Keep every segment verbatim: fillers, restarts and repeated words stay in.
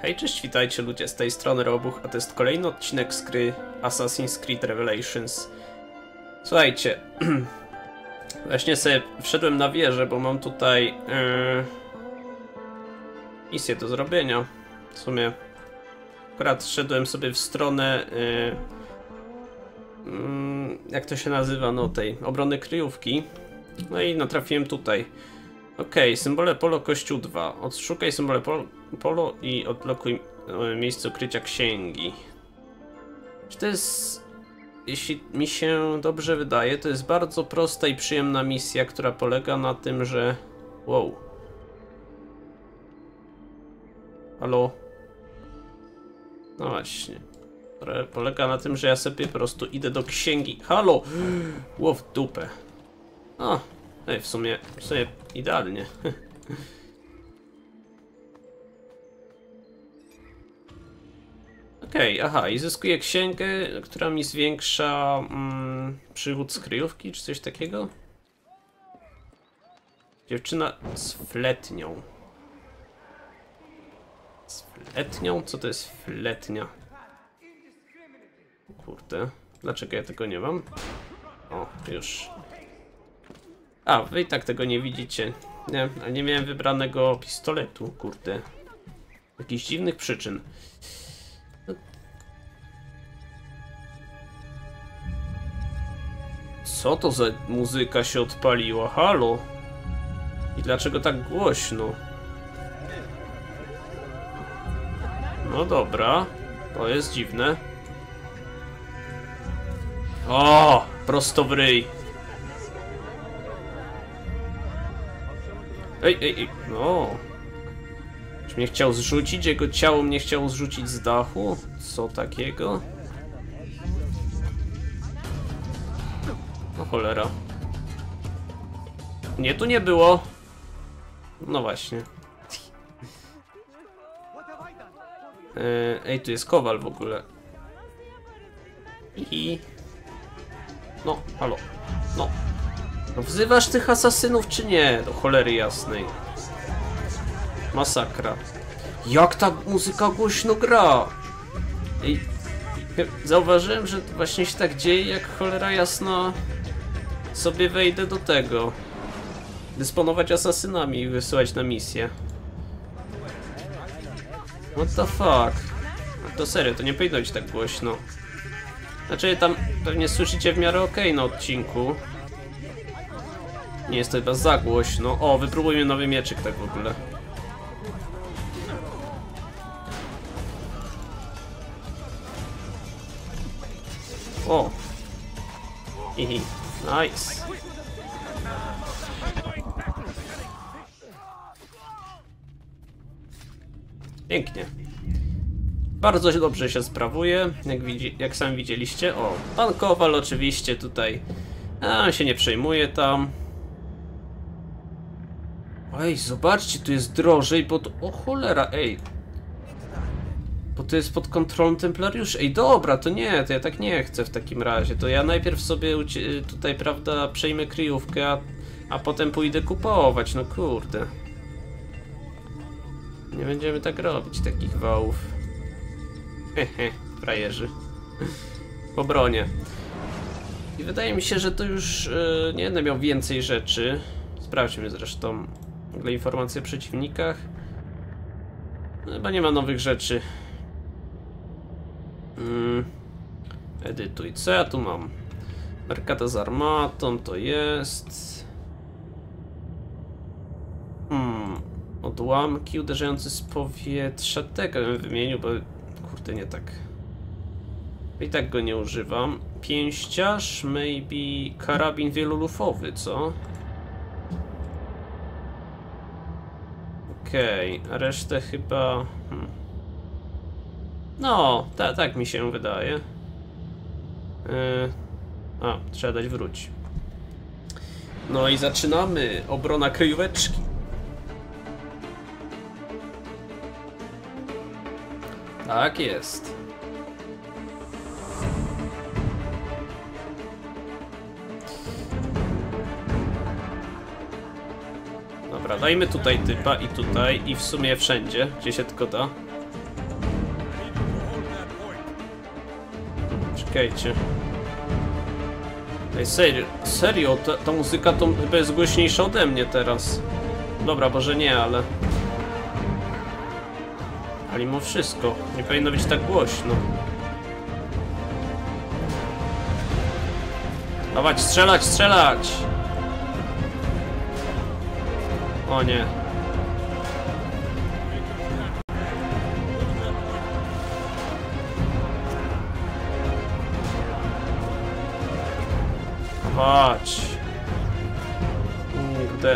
Hej, cześć, witajcie ludzie, z tej strony Robuch, a to jest kolejny odcinek z gry Assassin's Creed Revelations. Słuchajcie, właśnie sobie wszedłem na wieżę, bo mam tutaj yy, misję do zrobienia. W sumie akurat szedłem sobie w stronę, yy, yy, jak to się nazywa, no tej obrony kryjówki. No i natrafiłem tutaj. Okej, symbole polo, kościół dwa. Odszukaj symbole polo, polo i odblokuj e, miejsce ukrycia księgi. Czy to jest... Jeśli mi się dobrze wydaje, to jest bardzo prosta i przyjemna misja, która polega na tym, że... Wow. Halo? No właśnie. Która polega na tym, że ja sobie po prostu idę do księgi. Halo! Ło w dupę. O. Ej, w sumie, w sumie idealnie. Okej, okay, aha, i zyskuję księgę, która mi zwiększa mm, przychód z kryjówki, czy coś takiego? Dziewczyna z fletnią. Z fletnią? Co to jest fletnia? Kurde, dlaczego ja tego nie mam? O, już. A, wy i tak tego nie widzicie. Nie, ale nie miałem wybranego pistoletu, kurde. Z jakichś dziwnych przyczyn. Co to za muzyka się odpaliła? Halo? I dlaczego tak głośno? No dobra, to jest dziwne. O, prosto w ryj. Ej, ej, ej, no. Czy mnie chciał zrzucić? Jego ciało mnie chciało zrzucić z dachu? Co takiego? No cholera. Nie, tu nie było. No właśnie. Ej, tu jest kowal w ogóle. I... No, halo. No. No wzywasz tych asasynów czy nie? Do cholery jasnej. Masakra. Jak ta muzyka głośno gra? I zauważyłem, że właśnie się tak dzieje, jak cholera jasna sobie wejdę do tego. Dysponować asasynami i wysyłać na misję. What the fuck? To serio, to nie powinno być tak głośno. Znaczy tam pewnie słyszycie w miarę okej okay na odcinku. Nie jest to chyba za głośno. O, wypróbujmy nowy mieczyk tak w ogóle. O! Hihi, nice. Pięknie. Bardzo dobrze się sprawuje, jak, widzi, jak sami widzieliście. O, pan Kowal oczywiście tutaj. A, on się nie przejmuje tam. Ej, zobaczcie, tu jest drożej, bo to... O cholera, ej. Bo to jest pod kontrolą templariuszy. Ej, dobra, to nie, to ja tak nie chcę w takim razie. To ja najpierw sobie tutaj, prawda, przejmę kryjówkę, a, a potem pójdę kupować, no kurde. Nie będziemy tak robić, takich wałów. Hehe, frajerzy. Po bronie. I wydaje mi się, że to już yy, nie będę miał więcej rzeczy. Sprawdźmy zresztą w ogóle informacje o przeciwnikach. No, chyba nie ma nowych rzeczy. Hmm. Edytuj. Co ja tu mam? Merkata z armatą to jest. Hmm. Odłamki uderzające z powietrza. Tego bym wymienił, bo kurde nie tak. I tak go nie używam. Pięściarz, maybe karabin wielolufowy, co? Okej, okay, a resztę chyba... Hmm. No, ta, tak mi się wydaje. Yy... A, trzeba dać wróć. No i zaczynamy. Obrona kryjóweczki. Tak jest. Dobra, dajmy tutaj typa i tutaj i w sumie wszędzie, gdzie się tylko da. Czekajcie. Ej, serio, serio ta, ta muzyka to chyba jest głośniejsza ode mnie teraz. Dobra, może nie, ale... Ale mimo wszystko, nie powinno być tak głośno. Dawać, strzelać, strzelać! O nie. Dawać. Kurde.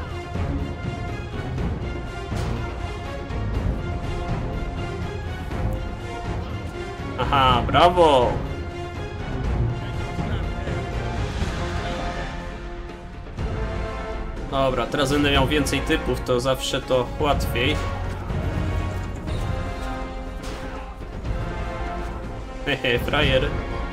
Aha, brawo! Dobra, teraz będę miał więcej typów, to zawsze to łatwiej. Hehe, frajer.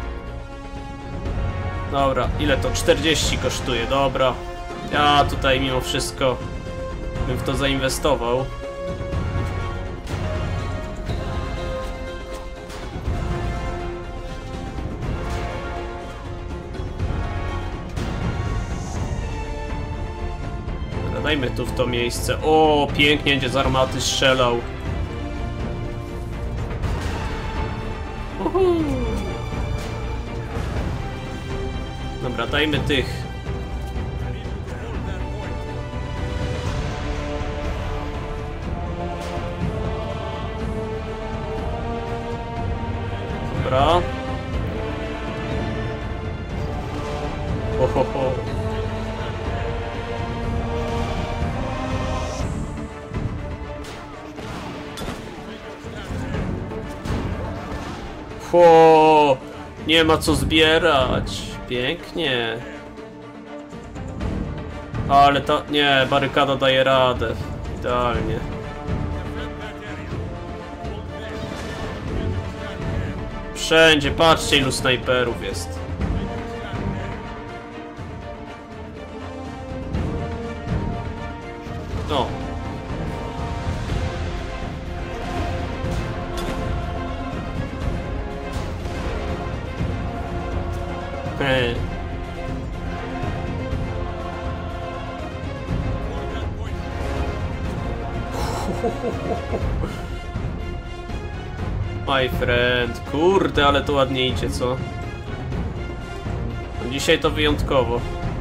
Dobra, ile to? czterdzieści kosztuje, dobra. Ja tutaj mimo wszystko bym w to zainwestował. Dajmy tu w to miejsce. O, pięknie będzie z armaty strzelał. Uhu. Dobra, dajmy tych. Dobra. Ohoho. O, nie ma co zbierać. Pięknie. Ale to... Nie, barykada daje radę. Idealnie. Wszędzie, patrzcie ilu snajperów jest. No. Hej. My friend, kurde, ale to ładnie idzie, co? Dzisiaj to wyjątkowo.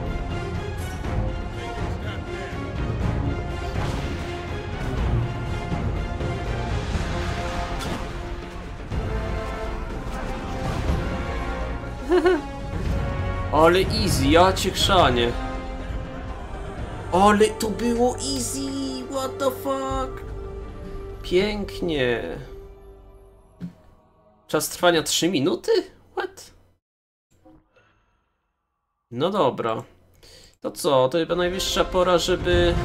Ale easy, ja cię chrzanie. Ale to było easy, what the fuck. Pięknie. Czas trwania trzy minuty? What? No dobra. To co? To chyba najwyższa pora, żeby...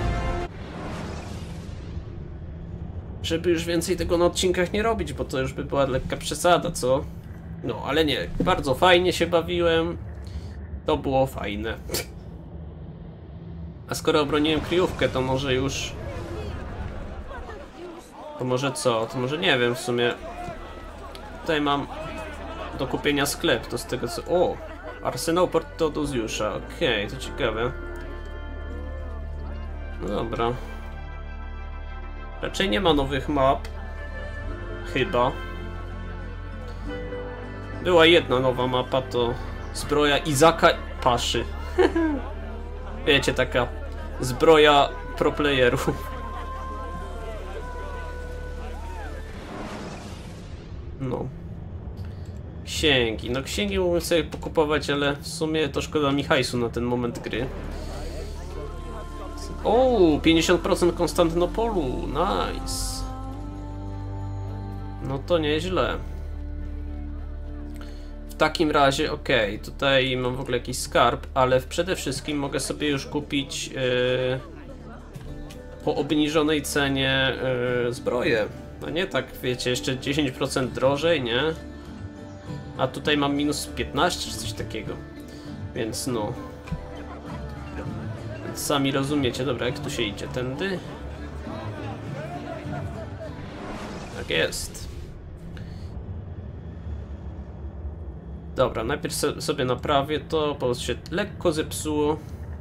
Żeby już więcej tego na odcinkach nie robić, bo to już by była lekka przesada, co? No, ale nie. Bardzo fajnie się bawiłem. To było fajne. A skoro obroniłem kryjówkę, to może już... To może co? To może nie wiem w sumie. Tutaj mam do kupienia sklep, to z tego co... O! Arsenał Portodozjusza, okej, okay, to ciekawe. No dobra. Raczej nie ma nowych map. Chyba. Była jedna nowa mapa, to zbroja Izaka Paszy. Wiecie, taka zbroja pro playerów. No. Księgi. No księgi mógłbym sobie pokupować, ale w sumie to szkoda mi hajsu na ten moment gry. O, pięćdziesiąt procent Konstantynopolu. Nice. No to nieźle. W takim razie, okej, okay, tutaj mam w ogóle jakiś skarb, ale przede wszystkim mogę sobie już kupić yy, po obniżonej cenie yy, zbroję. No nie tak, wiecie, jeszcze dziesięć procent drożej, nie? A tutaj mam minus piętnaście czy coś takiego. Więc no. Więc sami rozumiecie. Dobra, jak tu się idzie? Tędy? Tak jest. Dobra, najpierw so, sobie naprawię to, bo się lekko zepsuło.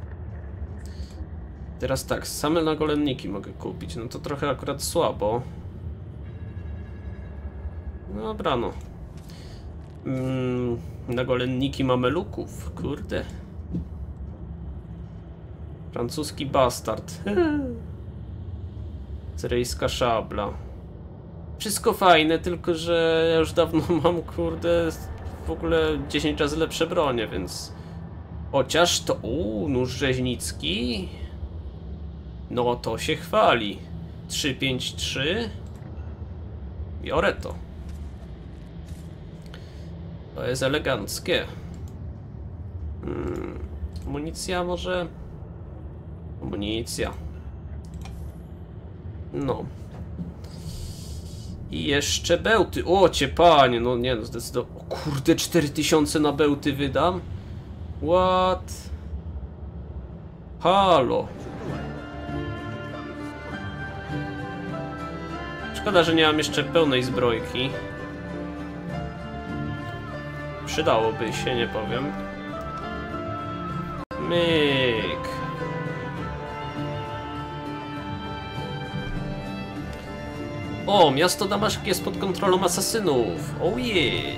Teraz tak, same nagolenniki mogę kupić, no to trochę akurat słabo. Dobra, no. Mm, nagolenniki mameluków, kurde. Francuski bastard. Cyrejska szabla. Wszystko fajne, tylko że ja już dawno mam, kurde, w ogóle dziesięć razy lepsze bronie, więc... Chociaż to... Uuu, nóż rzeźnicki. No to się chwali. trzy pięć trzy. Biorę to. To jest eleganckie. Hmm. Amunicja może... Amunicja. No. I jeszcze bełty. O, cię panie, no nie no, zdecydowanie. O kurde, cztery tysiące na bełty wydam? What? Halo. Szkoda, że nie mam jeszcze pełnej zbrojki. Przydałoby się, nie powiem. Myk. O, miasto Damaszek jest pod kontrolą asasynów. Oh yeah.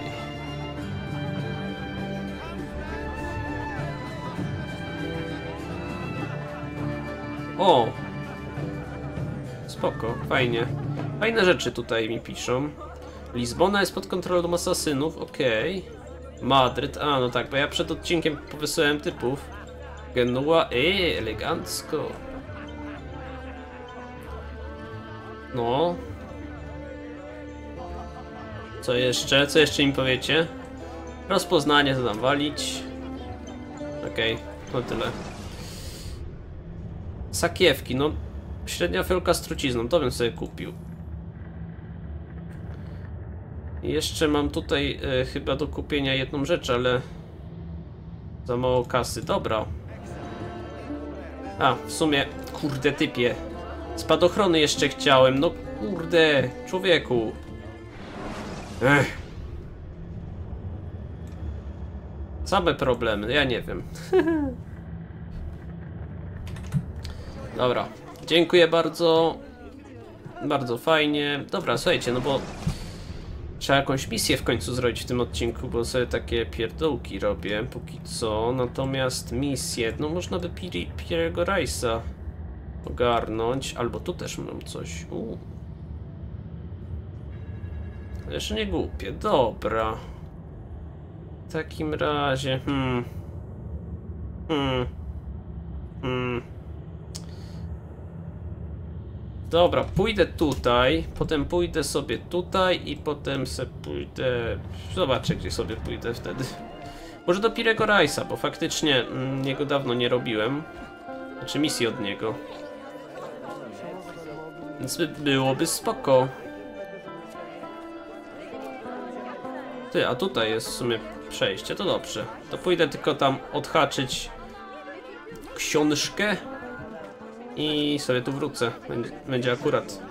O. Spoko, fajnie. Fajne rzeczy tutaj mi piszą. Lizbona jest pod kontrolą asasynów, okej. Okay. Madryt, a no tak, bo ja przed odcinkiem powysyłałem typów. Genua, eee, elegancko. No. Co jeszcze? Co jeszcze im powiecie? Rozpoznanie to dam walić. Okej, okay, no tyle. Sakiewki, no. Średnia fiolka z trucizną, to bym sobie kupił. I jeszcze mam tutaj y, chyba do kupienia jedną rzecz, ale za mało kasy. Dobra. A, w sumie, kurde typie. Spadochrony jeszcze chciałem, no kurde, człowieku. Ech. Same problemy, ja nie wiem. Dobra, dziękuję bardzo. Bardzo fajnie. Dobra, słuchajcie, no bo trzeba jakąś misję w końcu zrobić w tym odcinku, bo sobie takie pierdółki robię póki co. Natomiast misję, no można by Pierre'ego Rice'a ogarnąć, albo tu też mam coś. Uu. Jeszcze nie głupie, dobra. W takim razie, hmm. Hmm. Hmm. Dobra, pójdę tutaj, potem pójdę sobie tutaj i potem se pójdę... Zobaczę, gdzie sobie pójdę wtedy. Może do Pierre'ego Rice'a, bo faktycznie mm, niego dawno nie robiłem. Znaczy misji od niego. Więc by byłoby spoko. Ty, a tutaj jest w sumie przejście, to dobrze. To pójdę tylko tam odhaczyć książkę i sobie tu wrócę. Będzie, będzie akurat.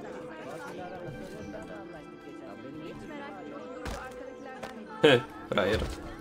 He, frajer.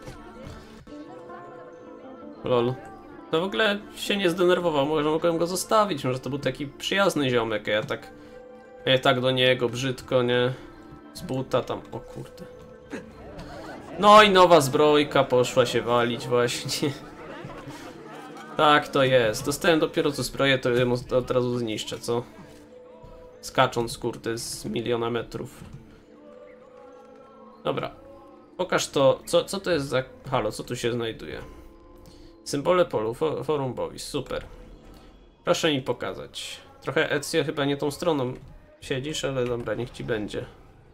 Lol. To w ogóle się nie zdenerwował, może mogłem go zostawić, może to był taki przyjazny ziomek, a ja tak... Ja tak do niego brzydko, nie? Z buta tam, o kurde. No i nowa zbrojka poszła się walić właśnie. Tak to jest. Dostałem dopiero co zbroję, to ją od razu zniszczę, co? Skacząc, kurde, z miliona metrów. Dobra. Pokaż to, co, co to jest za... Halo, co tu się znajduje? Symbole polu, for, forum bovis, super. Proszę mi pokazać. Trochę Ezio chyba nie tą stroną siedzisz, ale dobra, niech ci będzie.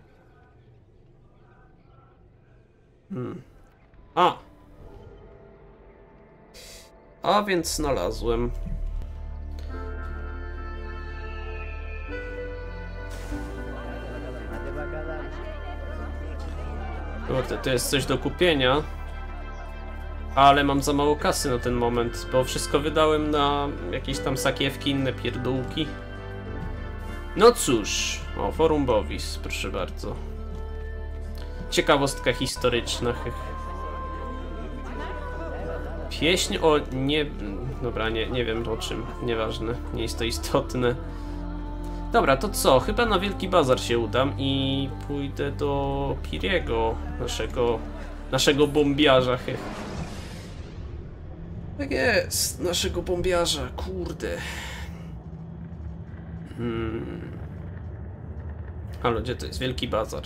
Hmm. A! A więc znalazłem. Kurde, to jest coś do kupienia. Ale mam za mało kasy na ten moment, bo wszystko wydałem na jakieś tam sakiewki, inne pierdółki. No cóż, o, forum bovis, proszę bardzo. Ciekawostka historyczna. Pieśń o nie... Dobra, nie, nie wiem o czym. Nieważne. Nie jest to istotne. Dobra, to co? Chyba na Wielki Bazar się udam i pójdę do Piriego, naszego... Naszego bombiarza. Tak jest, naszego bombiarza, kurde. Hmm. Halo, gdzie to jest? Wielki Bazar.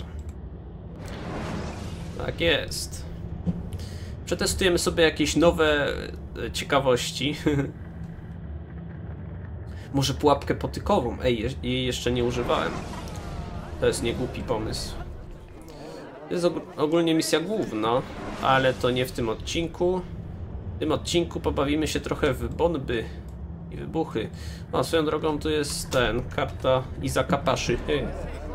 Tak jest. Przetestujemy sobie jakieś nowe ciekawości. Może pułapkę potykową. Ej, jej jeszcze nie używałem. To jest niegłupi pomysł. To jest og ogólnie misja główna, ale to nie w tym odcinku. W tym odcinku pobawimy się trochę w bomby i wybuchy. A swoją drogą tu jest ten, karta Izaka Paszy. Hey.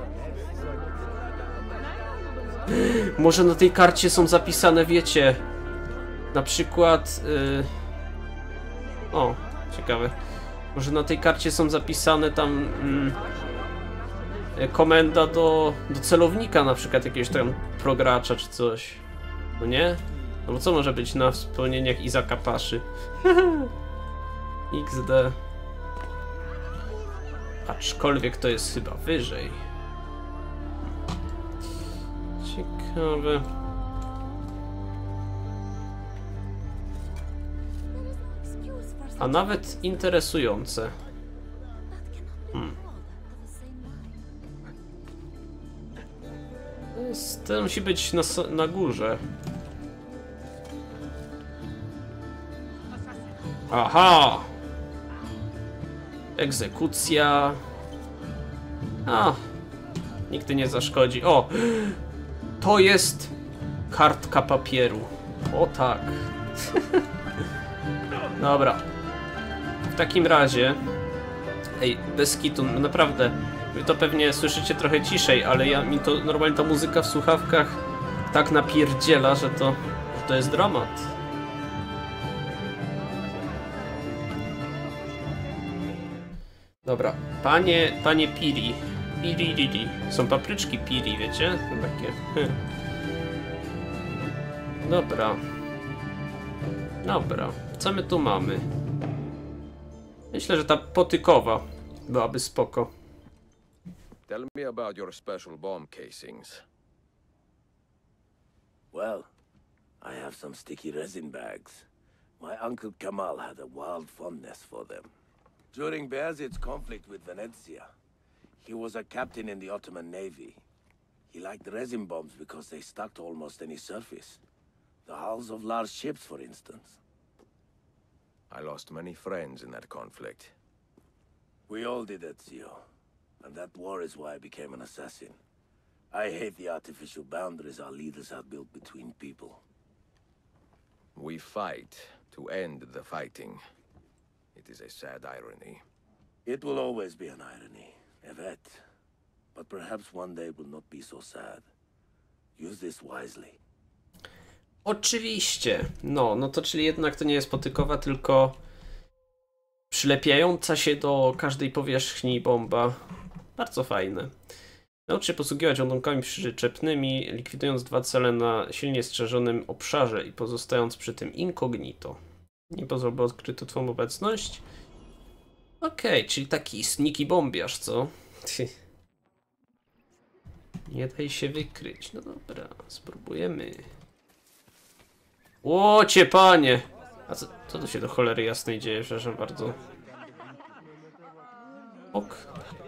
Może na tej karcie są zapisane, wiecie, na przykład... Yy... O, ciekawe. Może na tej karcie są zapisane tam... Yy... komenda do, do celownika, na przykład jakiegoś tam progracza czy coś. No nie? No bo co może być na wspomnieniach Izaka Paszy? iks de. Aczkolwiek to jest chyba wyżej. Ciekawe. A nawet interesujące. Hmm. To musi być na, na górze. Aha! Egzekucja. A, nigdy nie zaszkodzi. O! To jest kartka papieru. O tak. Dobra. W takim razie... Ej, bez kitu, naprawdę. Wy to pewnie słyszycie trochę ciszej, ale ja, mi to normalnie ta muzyka w słuchawkach tak napierdziela, że to, że to jest dramat. Dobra, panie, panie Piri. Piri, Piri. Są papryczki Piri, wiecie? To takie. Hm. Dobra. Dobra, co my tu mamy? Myślę, że ta potykowa byłaby spoko. Tell me about your special bomb casings. Well, I have some sticky resin bags. My uncle Kamal had a wild fondness for them. During Bayezid's conflict with Venezia, he was a captain in the Ottoman Navy. He liked resin bombs because they stuck to almost any surface. The hulls of large ships, for instance. I lost many friends in that conflict. We all did, Ezio. And that war is why I became an assassin. I hate the artificial boundaries our leaders have built between people. We fight to end the fighting. It is a sad irony. It will always be an irony, Evet. But perhaps one day will not be so sad. Use this wisely. Oczywiście. No, no to czyli jednak to nie jest potykowa, tylko przylepiająca się do każdej powierzchni bomba. Bardzo fajne. Naucz się posługiwać ładunkami przyczepnymi, likwidując dwa cele na silnie strzeżonym obszarze i pozostając przy tym incognito. Nie pozwól, by odkryto twą obecność. Okej, okay, czyli taki sneaky bombiarz, co? Nie daj się wykryć. No dobra, spróbujemy. Łocie, panie! A co, co tu się do cholery jasnej dzieje, przepraszam bardzo. Ok.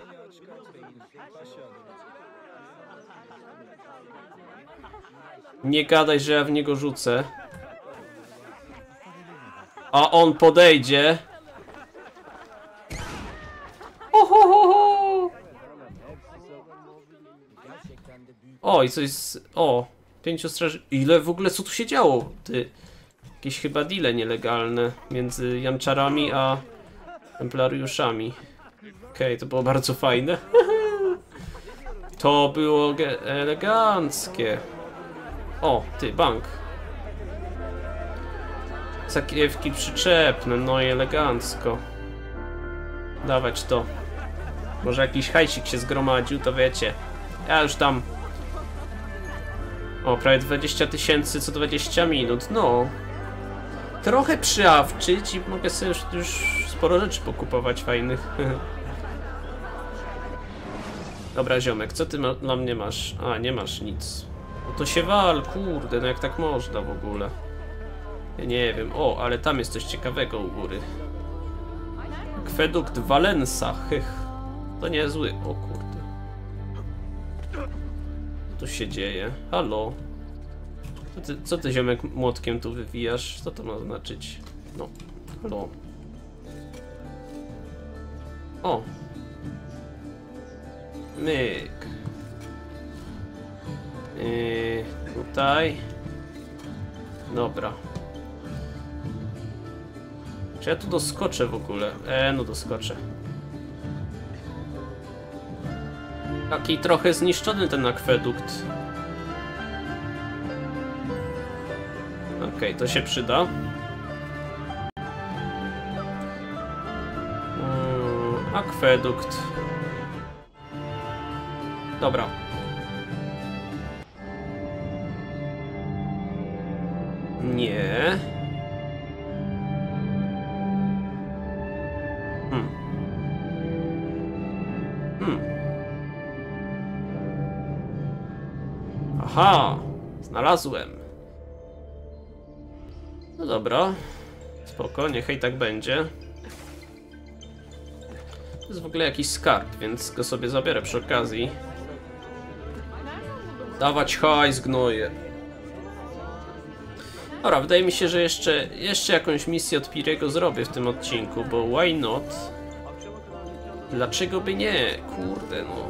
Nie gadaj, że ja w niego rzucę. A on podejdzie. Ohohoho. O, i coś z... O, pięciu straży... Ile w ogóle, co tu się działo? Ty... Jakieś chyba deale nielegalne między Janczarami a Templariuszami. Okej, okay, to było bardzo fajne. To było eleganckie. O, ty, bank. Sakiewki przyczepne, no i elegancko. Dawać to. Może jakiś hajsik się zgromadził, to wiecie. Ja już tam... O, prawie dwadzieścia tysięcy co dwadzieścia minut, no. trochę przyawczyć i mogę sobie już, już sporo rzeczy pokupować fajnych. Dobra, ziomek, co ty ma, dla mnie masz? A, nie masz nic. No to się wal, kurde, no jak tak można w ogóle? Ja nie wiem. O, ale tam jest coś ciekawego u góry. Akwedukt Valensa, hych. To niezły. O kurde. Co tu się dzieje? Halo? Co ty, co ty ziomek młotkiem tu wywijasz? Co to ma znaczyć? No, halo. O. Myk. Yy, tutaj. Dobra. Czy ja tu doskoczę w ogóle? E, no doskoczę. Taki trochę zniszczony ten akwedukt. Okej, okay, to się przyda. Hmm, akwedukt. Dobra. Nie. Hmm. Hmm. Aha, znalazłem. No dobra. Spoko, niechaj tak będzie. To jest w ogóle jakiś skarb, więc go sobie zabiorę przy okazji. Dawać hajs, gnoje. Dobra, wydaje mi się, że jeszcze, jeszcze jakąś misję od Pirego zrobię w tym odcinku, bo why not? Dlaczego by nie? Kurde no.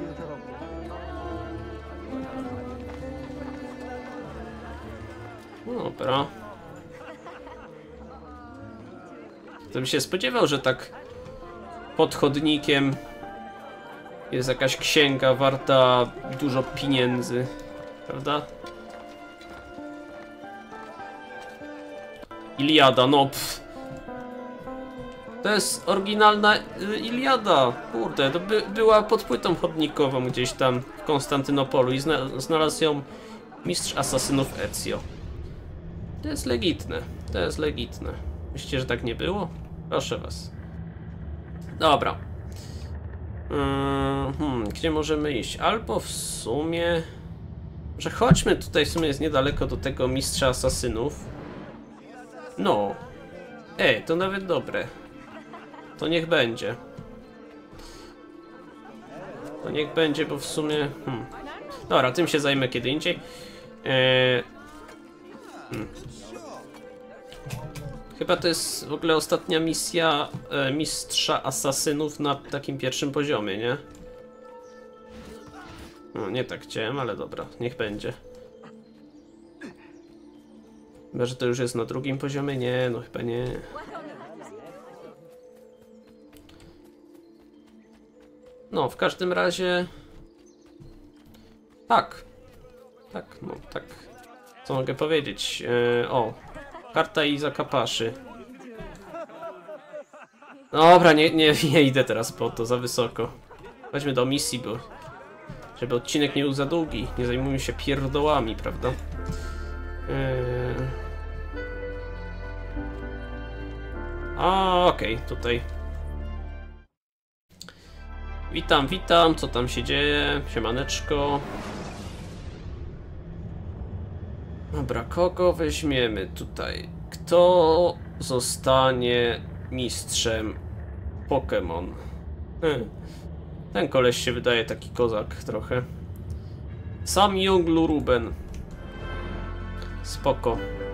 Dobra. To bym się spodziewał, że tak pod chodnikiem jest jakaś księga warta dużo pieniędzy, prawda? Iliada, no pff. To jest oryginalna Iliada. Kurde, to by, była pod płytą chodnikową gdzieś tam w Konstantynopolu i zna, znalazł ją mistrz asasynów Ezio. To jest legitne, to jest legitne. Myślicie, że tak nie było? Proszę was. Dobra. Hmm, gdzie możemy iść? Albo w sumie... Że chodźmy tutaj, w sumie jest niedaleko do tego mistrza asasynów. No. Ej, to nawet dobre. To niech będzie. To niech będzie, bo w sumie... Hmm. Dobra, tym się zajmę kiedy indziej. Eee... Hmm. Chyba to jest w ogóle ostatnia misja e, mistrza asasynów na takim pierwszym poziomie, nie? No, nie tak chciałem, ale dobra, niech będzie. Chyba, że to już jest na drugim poziomie? Nie, no chyba nie. No, w każdym razie... Tak. Tak, no tak. Co mogę powiedzieć? E, o. Karta Izaka Paszy. Dobra, nie, nie, nie idę teraz po to, za wysoko. Chodźmy do misji, bo... Żeby odcinek nie był za długi. Nie zajmujmy się pierdołami, prawda? Eee... A, okej, okay, tutaj. Witam, witam, co tam się dzieje? Siemaneczko. Dobra, kogo weźmiemy tutaj? Kto zostanie mistrzem Pokémon? Hmm. Ten koleś się wydaje taki kozak trochę. Sam Junglu Ruben. Spoko.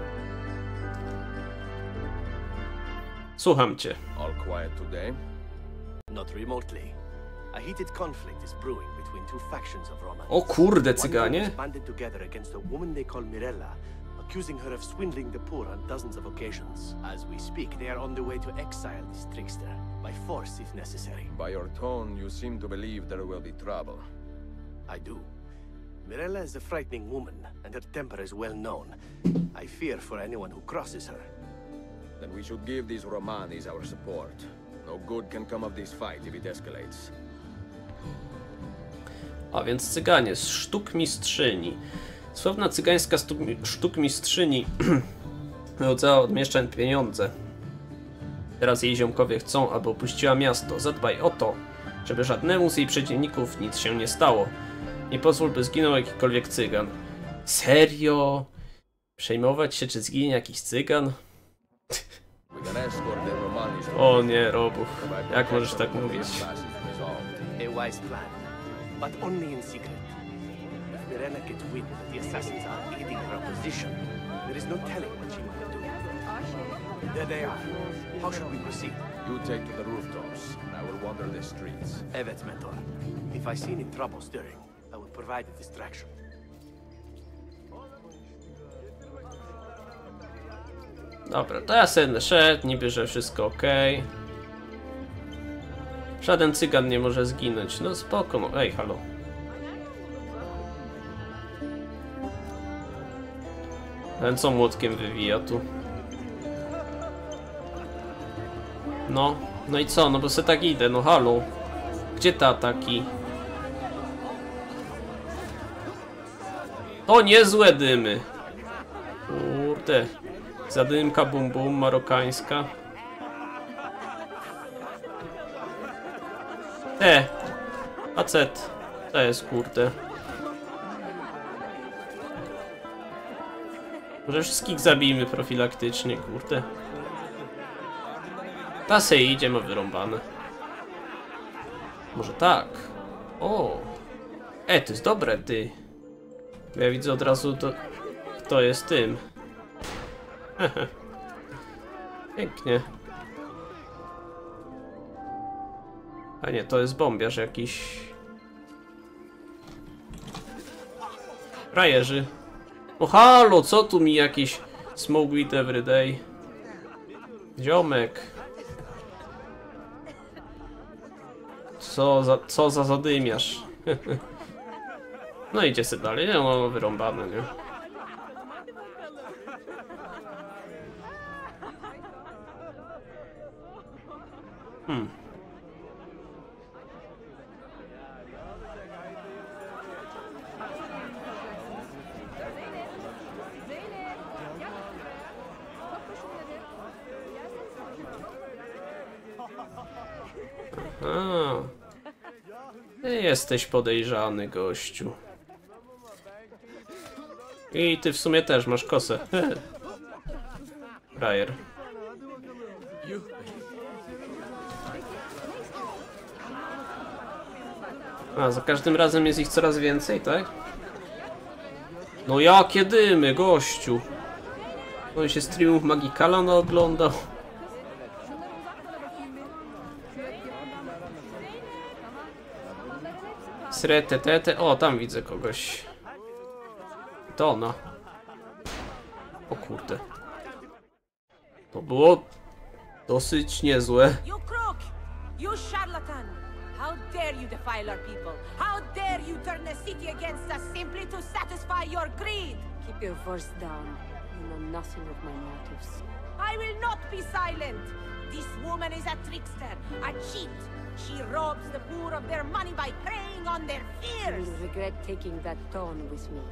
Słucham cię. All quiet today? Not remotely. A heated conflict is brewing between two factions of Romans. O kurde, One cyganie. group is banded together against a woman they call Mirella, accusing her of swindling the poor on dozens of occasions. As we speak, they are on the way to exile this trickster, by force if necessary. By your tone, you seem to believe there will be trouble. I do. Mirella is a frightening woman, and her temper is well known. I fear for anyone who crosses her. Then we should give these Romanis our support. No good can come of this fight if it escalates. A więc cyganie z sztuk mistrzyni. Sławna cygańska sztukmistrzyni Wyłudzała od mieszczan pieniądze. Teraz jej ziomkowie chcą, aby opuściła miasto. Zadbaj o to, żeby żadnemu z jej przeciwników nic się nie stało. Nie pozwól, by zginął jakikolwiek cygan. Serio? Przejmować się, czy zginie jakiś cygan? O nie, Robów. Jak możesz tak mówić? A wise plan, but only in secret. If Mirella gets wind that the assassins are aiding her opposition, there is no telling what she might do. There they are. How should we proceed? You take to the rooftops, and I will wander the streets. Evet, Mentor. If I see any trouble stirring, I will provide a distraction. Dobra, to ja sobie szedł, niby, że wszystko ok. Żaden cygan nie może zginąć. No spoko, no. Ej, halo. Ten co młotkiem wywija tu. No, no i co? No bo se tak idę, no halo. Gdzie te ataki? To niezłe dymy. Kurde. Zadymka bum bum marokańska. E! Facet. To jest kurde. Może wszystkich zabijmy profilaktycznie, kurde. Ta se idzie, ma wyrąbane. Może tak. O! E, to jest dobre, ty. Ja widzę od razu to, kto jest tym. Pięknie. A nie, to jest bombiarz jakiś. Frajerzy. O halo, co tu mi jakiś smoke weed everyday? Ziomek. Co za, co za zadymiarz. No idzie sobie dalej, nie mam wyrąbane, nie? Hmm. A. Ty jesteś podejrzany, gościu. I ty w sumie też masz kosę. Frajer. A, za każdym razem jest ich coraz więcej, tak? No jakie dymy, gościu! On się streamów Magicala oglądał. Sretetete. O, tam widzę kogoś. To ona. O kurde. To było dosyć niezłe. You crook! You charlatan! How dare you defile our people? How dare you turn the city against us simply to satisfy your greed? Keep your voice down. You know nothing of my motives. I will not be silent! This woman is a trickster, a cheat. She robs the poor of their money by preying on their You fears. will regret taking that tone with me.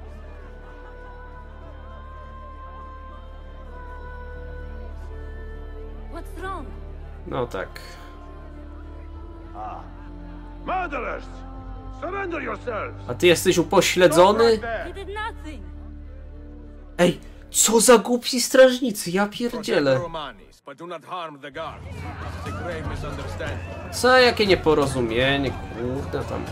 What's wrong? No tak. Murderers! Surrender yourselves! A ty jesteś upośledzony? He did nothing. Ej, co za głupi strażnicy, ja Protect pierdzielę. the Romanis, but do not harm the guards. It's a grave misunderstanding. Co, jakie nieporozumienie, kurde tam.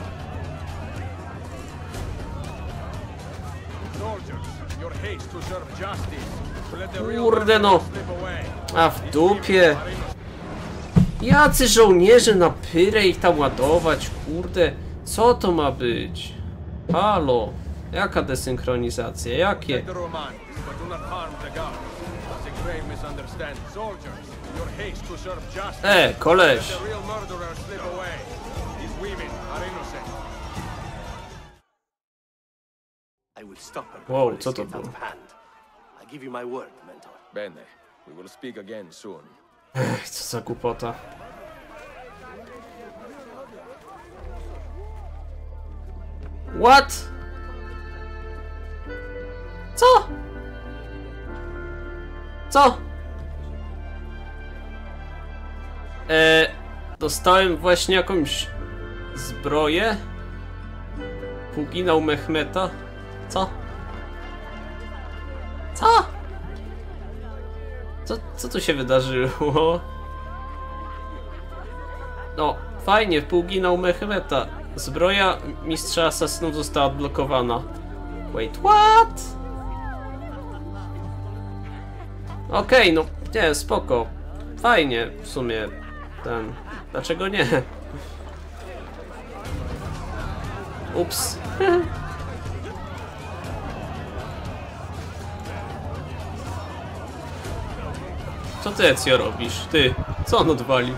Soldiers, your haste to serve justice. To let the real Kurde no. murderers slip away. A w dupie. Jacy żołnierze na pyrę ich tam ładować, kurde. Co to ma być? Halo. Jaka desynchronizacja? Jakie? Protect the Romanis, but do not harm the guards. It's a grave misunderstanding. Soldiers, your haste to serve justice. E, koleś. The real murderers slip away. These women are innocent. I will stop her Wow, before co this to gets out było? of hand. I give you my word, Mentor. Bene, we will speak again soon. Ech, co za głupota. What? Co? Co? Eee, dostałem właśnie jakąś zbroję. Puginał Mehmeta. Co? Co? Co, co tu się wydarzyło? No, fajnie, Puginał Mehmeta. Zbroja mistrza asasynów została odblokowana. Wait, what? Okej, okay, no nie, spoko. Fajnie w sumie ten. Dlaczego nie? Ups. Co ty, Ezio, robisz? Ty, co on odwalił?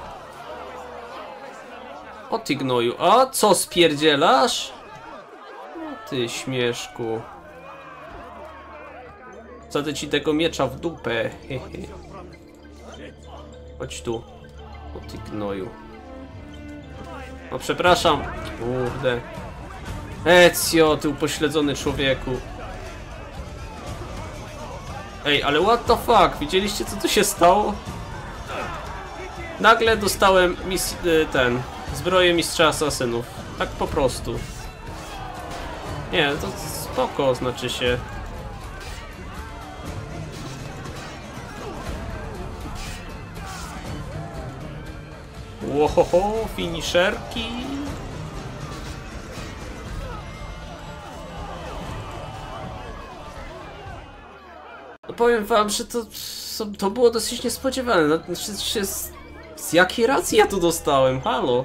O ty gnoju. A co, spierdzielasz? O ty śmieszku. Wsadzę ci tego miecza w dupę. Hehe. Chodź tu. O ty gnoju. No przepraszam. Kurde. Ezio, ty upośledzony człowieku. Ej, ale what the fuck? Widzieliście, co tu się stało? Nagle dostałem mis ten zbroję mistrza asasynów. Tak po prostu. Nie, to spoko, znaczy się. Łohoho, finisherki. No powiem wam, że to, to było dosyć niespodziewane. Znaczy, się z, z jakiej racji ja to dostałem? Halo?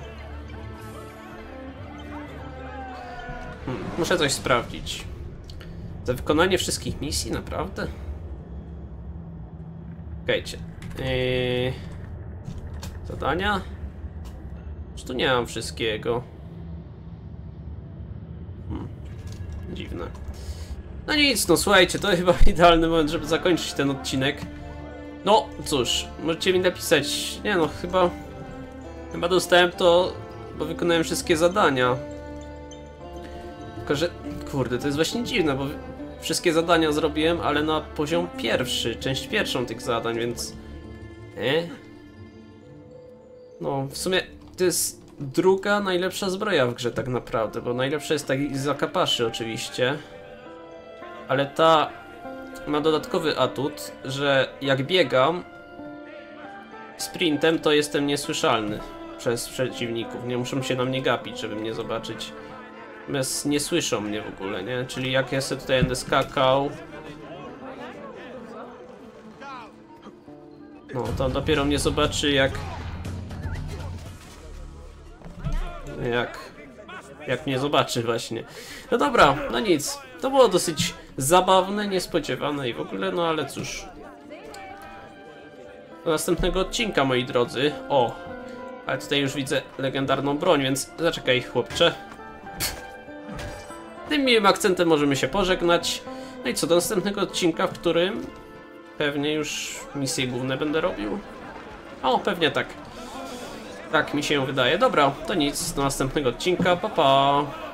Hmm, muszę coś sprawdzić. Za wykonanie wszystkich misji? Naprawdę? Okejcie. Yy... Zadania? Czy tu nie mam wszystkiego? Hmm. Dziwne. No nic, no słuchajcie, to chyba idealny moment, żeby zakończyć ten odcinek. No cóż, możecie mi napisać. Nie no, chyba... Chyba dostałem to, bo wykonałem wszystkie zadania. Tylko że... Kurde, to jest właśnie dziwne, bo wszystkie zadania zrobiłem, ale na poziom pierwszy, część pierwszą tych zadań, więc... E? No, w sumie to jest druga najlepsza zbroja w grze tak naprawdę, bo najlepsza jest ta z Akapaszy oczywiście. Ale ta ma dodatkowy atut, że jak biegam sprintem, to jestem niesłyszalny przez przeciwników. Nie muszą się na mnie gapić, żeby mnie zobaczyć. Natomiast nie słyszą mnie w ogóle, nie? Czyli jak ja sobie tutaj będę skakał... No, to dopiero mnie zobaczy jak... Jak... Jak mnie zobaczy właśnie. No dobra, no nic. To było dosyć zabawne, niespodziewane i w ogóle, no ale cóż. Do następnego odcinka, moi drodzy. O! Ale tutaj już widzę legendarną broń, więc zaczekaj, chłopcze. Tym miłym akcentem możemy się pożegnać. No i co, do następnego odcinka, w którym pewnie już misje główne będę robił. O, pewnie tak. Tak mi się wydaje. Dobra, to nic. Do następnego odcinka. Pa, pa.